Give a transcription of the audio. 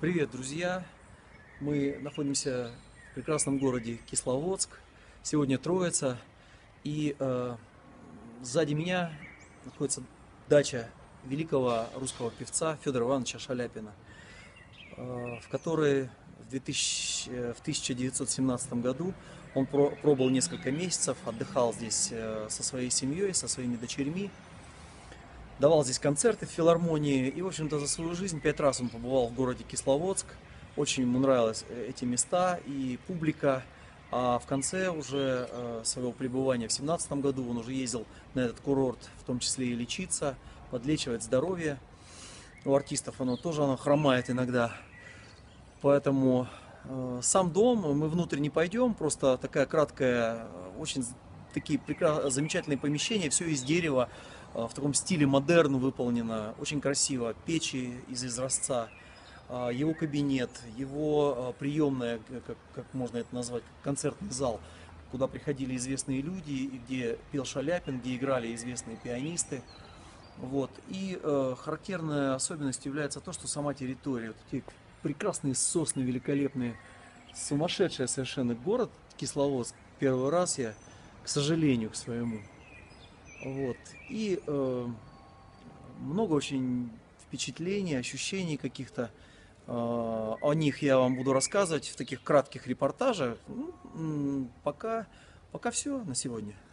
Привет, друзья! Мы находимся в прекрасном городе Кисловодск. Сегодня Троица. И сзади меня находится дача великого русского певца Федора Ивановича Шаляпина, в которой в 1917 году он пробыл несколько месяцев, отдыхал здесь со своей семьей, со своими дочерьми. Давал здесь концерты в филармонии. И, в общем-то, за свою жизнь 5 раз он побывал в городе Кисловодск. Очень ему нравились эти места и публика. А в конце уже своего пребывания в 2017 году он уже ездил на этот курорт, в том числе и лечиться, подлечивать здоровье. У артистов оно хромает иногда. Поэтому сам дом, мы внутрь не пойдем, просто такая краткая, очень такие замечательные помещения, все из дерева, в таком стиле модерн выполнено, очень красиво, печи из изразца, его кабинет, его приемная, как можно это назвать, концертный зал, куда приходили известные люди, и где пел Шаляпин, где играли известные пианисты. Вот. И характерной особенностью является то, что сама территория, вот эти прекрасные сосны великолепные, сумасшедший совершенно город Кисловодск. Первый раз я, к сожалению, к своему. Вот. И много очень впечатлений, ощущений каких-то. О них я вам буду рассказывать в таких кратких репортажах. Пока все на сегодня.